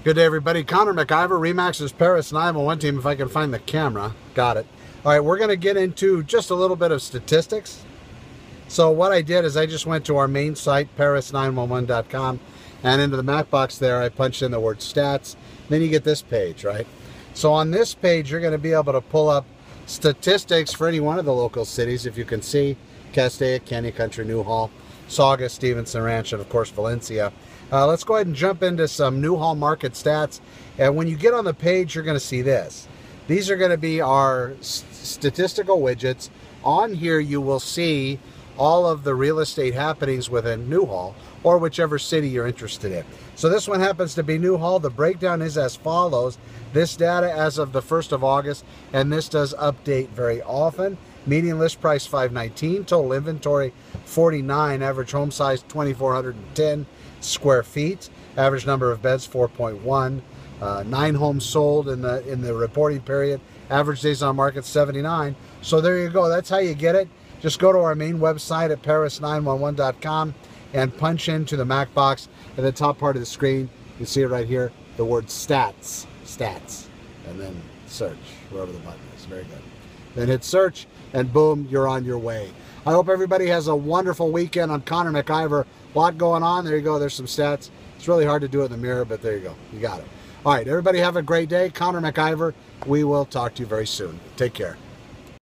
Good day, everybody. Connor McIver, Remax's Paris 911 team, if I can find the camera. Got it. All right, we're going to get into just a little bit of statistics. So what I did is I just went to our main site, paris911.com, and into the Mac box there, I punched in the word stats. Then you get this page, right? So on this page, you're going to be able to pull up statistics for any one of the local cities, if you can see, Castilla, Canyon Country, Newhall, Sauga, Stevenson Ranch, and of course Valencia. Let's go ahead and jump into some Newhall market stats. And when you get on the page, you're going to see this. These are going to be our statistical widgets. On here, you will see all of the real estate happenings within Newhall, or whichever city you're interested in. So this one happens to be Newhall. The breakdown is as follows. This data as of the 1st of August, and this does update very often. Median list price $519, total inventory 49, average home size 2,410 square feet, average number of beds 4.1, 9 homes sold in the reporting period, average days on market 79. So there you go. That's how you get it. Just go to our main website at paris911.com and punch into the Mac box at the top part of the screen. You can see it right here, the word stats, and then search, wherever the button is. Very good. Then hit search, and boom, you're on your way. I hope everybody has a wonderful weekend. I'm Connor McIver. A lot going on. There you go. There's some stats. It's really hard to do it in the mirror, but there you go. You got it. All right, everybody have a great day. Connor McIver. We will talk to you very soon. Take care.